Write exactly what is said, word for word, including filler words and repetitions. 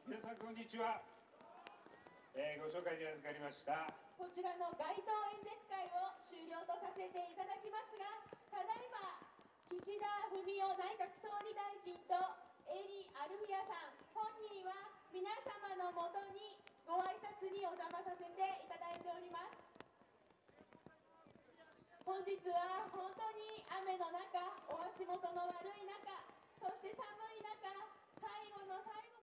皆さんこんにちは、えー、ご紹介に預かりましたこちらの街頭演説会を終了とさせていただきますが、ただいま岸田文雄内閣総理大臣と英利アルフィヤさん本人は皆様のもとにご挨拶にお邪魔させていただいております。本日は本当に雨の中、お足元の悪い中、そして寒い中、最後の最後